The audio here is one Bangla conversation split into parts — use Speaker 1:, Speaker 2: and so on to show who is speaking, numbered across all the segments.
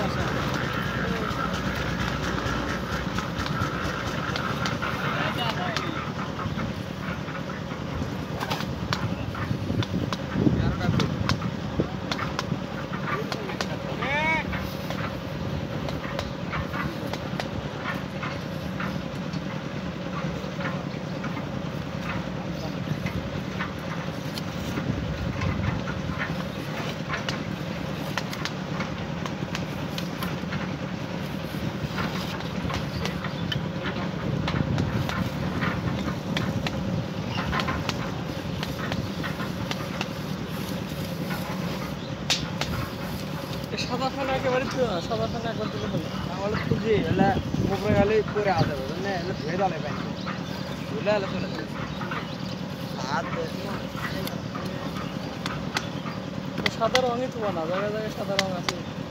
Speaker 1: সাদা খানা একেবারে সাদা খানা একবার তুলে ফেলো তাহলে খুঁজি এলে উপরে গেলে পরে আসা যাবে না এলে ধুয়ে দাঁড়ায় পাই ধুলে এলে চলে যাবে সাদা রঙই তো না জায়গায় জায়গায় সাদা রঙ আছে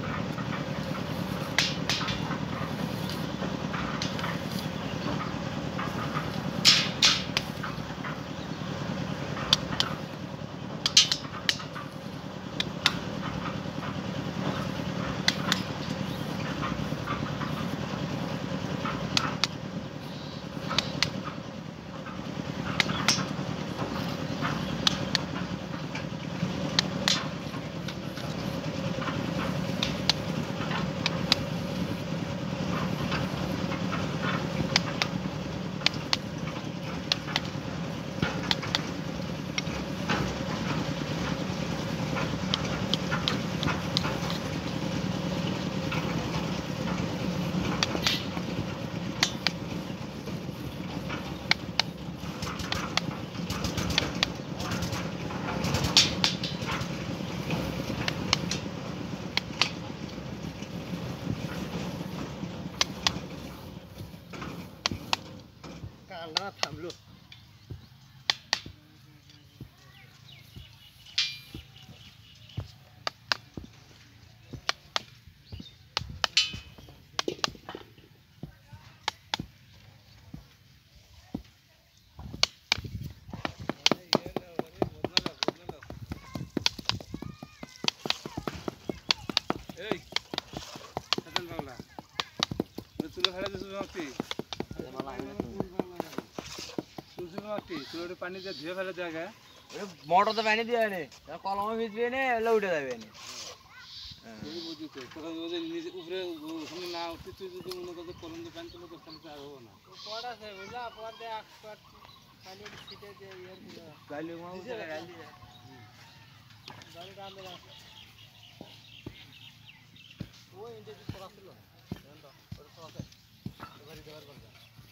Speaker 1: থামলো এই সাতাল বাংলা তুলে ফেলে দিছো মাটি পানি দিয়ে ধুয়ে ফেলে দেওয়া যায় মোটর তো পানি দিয়ে নে কলমে ভিজবে নে এলে উঠে যাবে নে উপরে না উঠতে তুই যদি মনে করতে কলম দিয়ে পানি তুলে করতে আর হবো না পট আছে বুঝলা পট দিয়ে পট পানি ছিটে দিয়ে গালি মাউ গালি গালি রান্না না ওই ইন্টারভিউ করা ছিল জানেন তো ওটা তো আছে এবারে দেওয়ার কথা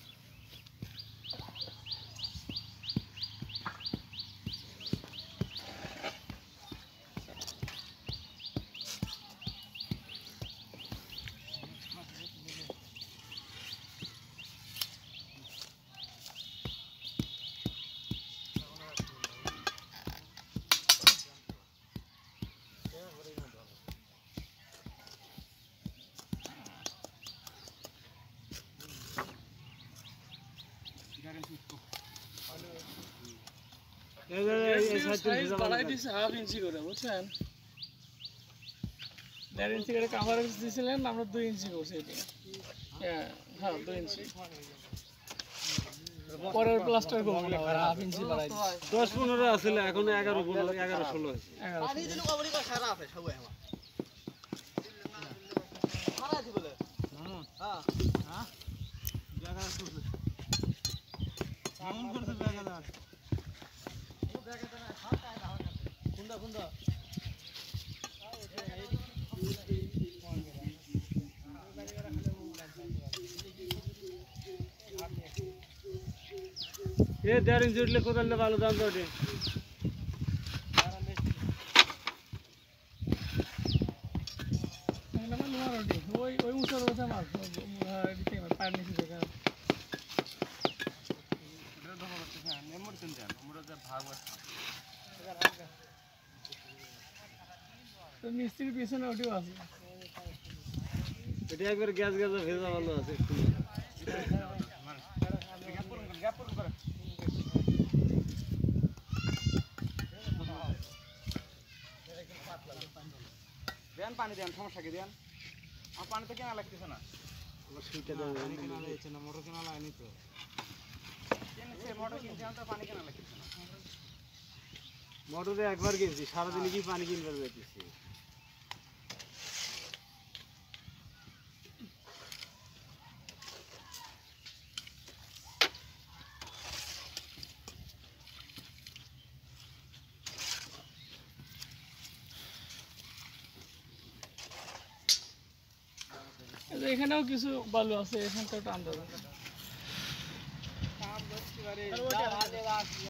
Speaker 1: হাফ ইঞ্চি করে বুঝছেন 1.5 ইঞ্চি করে কাভার দিয়েছিলেন আমরা 2 ইঞ্চি করছি হ্যাঁ 2 ইঞ্চি পরের প্লাস্টার করব না হাফ ইঞ্চি বাড়াই 10-15 আসলে এখন 11-16 আছে পানি দিলে কবরি কা সারা আছে সব আমার সারা দি বলে হ্যাঁ হ্যাঁ জায়গা আছে কেমন করতে জায়গা কুন্দা ये 1.5 इंच उठले कोदालने भालो दाम तो ওঠে ওই উঁচুর কথা মাছ দিতে পার নিচে দেখা তো মিস্ত্রির পিছনে ওটিও আছে এটা একবার গ্যাস ভেজা ভালো আছে দেন পানি দেন সমস্যা কি দেন আর পানি তো কেনা লাগতেছে না। পানি কেনা লাগছে না, মোটর কেনা লাগেনি তো। মোটর কিনতে তো পানি কেনা লাগতেছে না। মোটরে একবার কিনছি, সারাদিনে কি পানি কিনবার বেরোতেছি।
Speaker 2: এখানেও কিছু বালু আছে, এখানটাও টান দেবে।